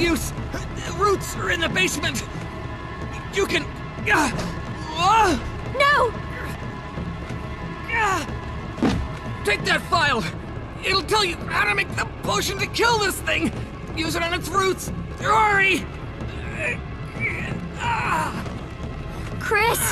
use. Roots are in the basement. You can... No! Take that file. It'll tell you how to make the potion to kill this thing. Use it on its roots. Hurry! Chris!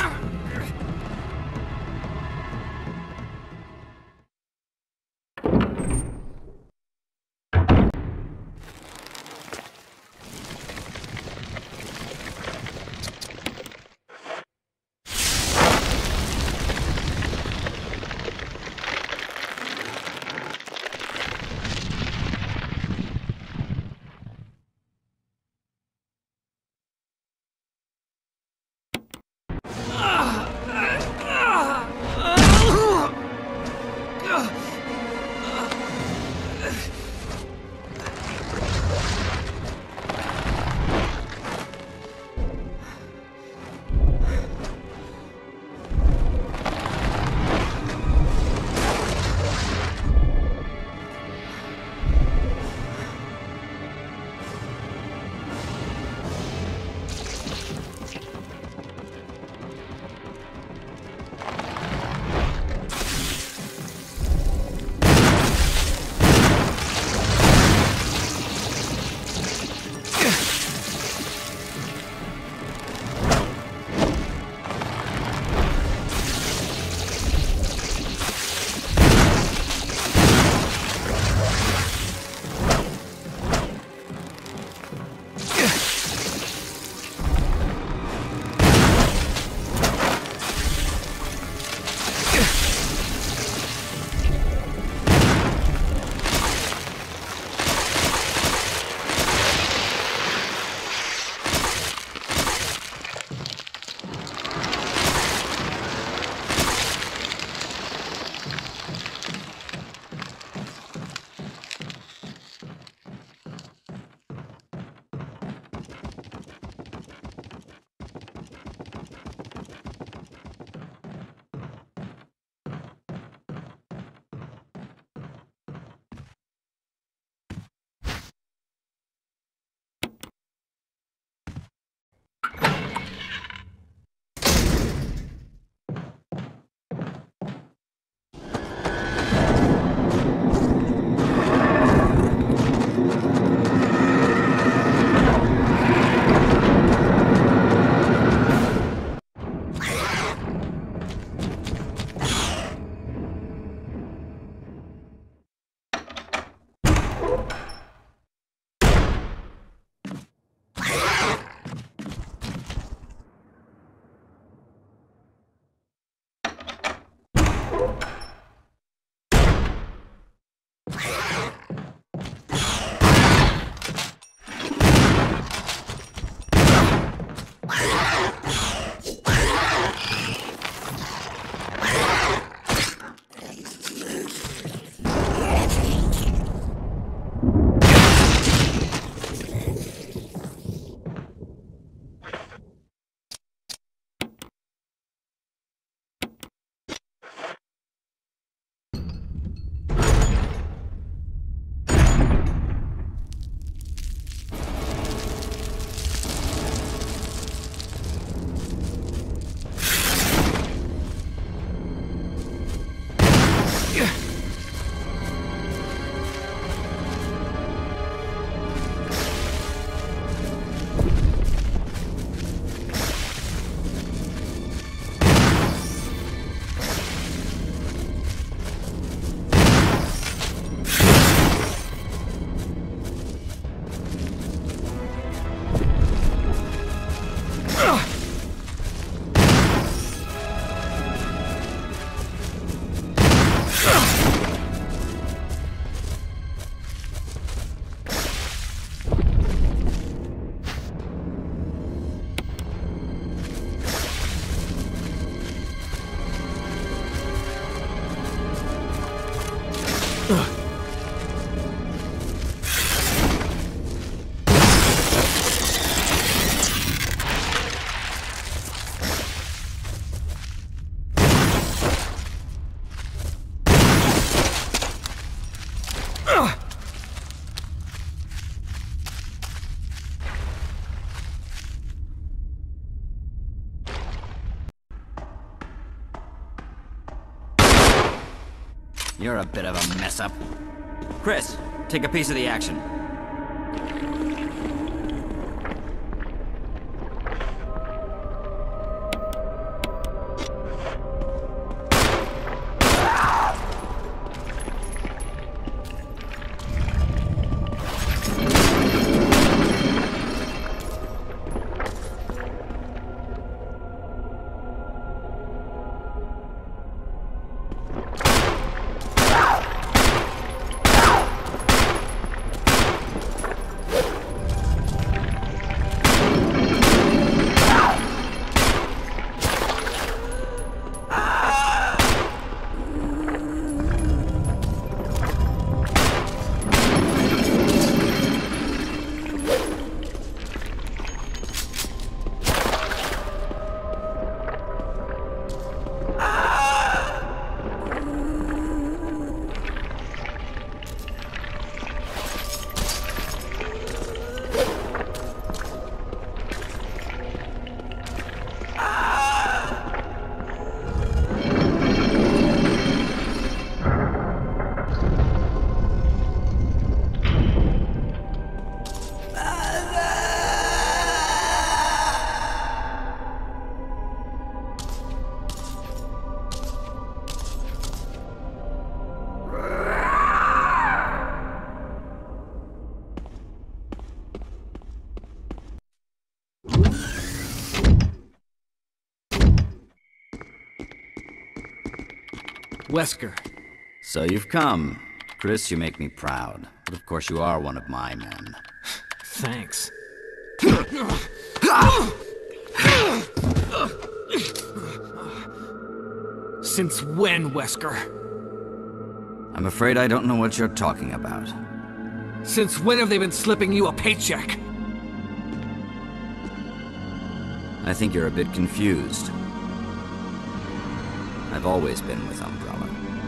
You're a bit of a mess-up. Chris, take a piece of the action. Wesker. So you've come. Chris, you make me proud. But of course you are one of my men. Thanks. Since when, Wesker? I'm afraid I don't know what you're talking about. Since when have they been slipping you a paycheck? I think you're a bit confused. I've always been with Umbrella.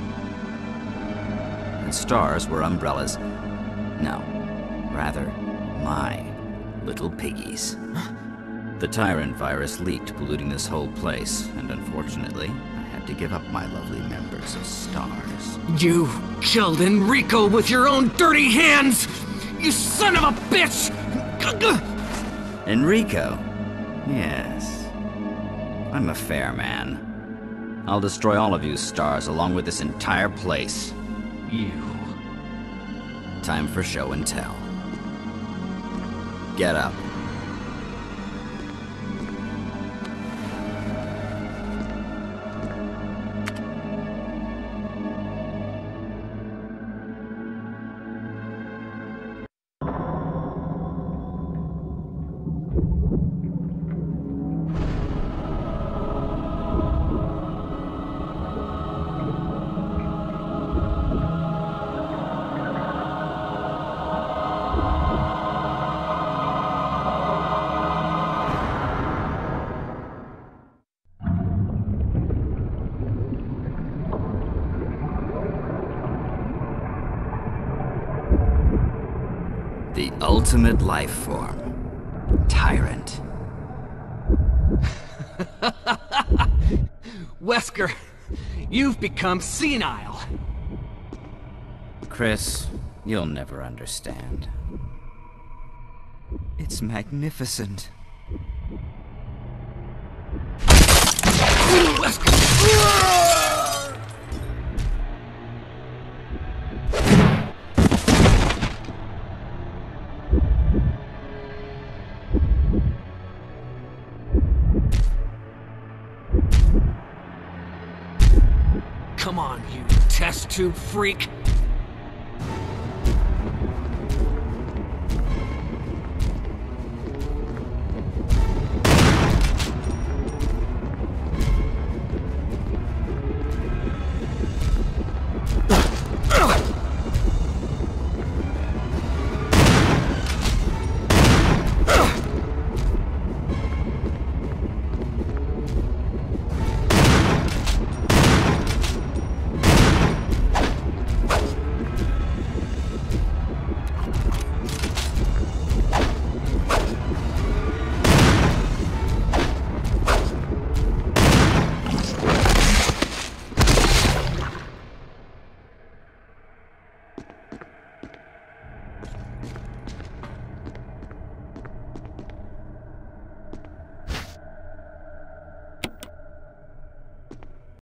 And stars were Umbrella's... no, rather, my little piggies. The Tyrant virus leaked, polluting this whole place, and unfortunately, I had to give up my lovely members of Stars. You killed Enrico with your own dirty hands! You son of a bitch! Enrico? Yes. I'm a fair man. I'll destroy all of you Stars along with this entire place. You... Time for show and tell. Get up. The ultimate life form. Tyrant. Wesker, you've become senile. Chris, you'll never understand. It's magnificent. Wesker! Come on, you test tube freak.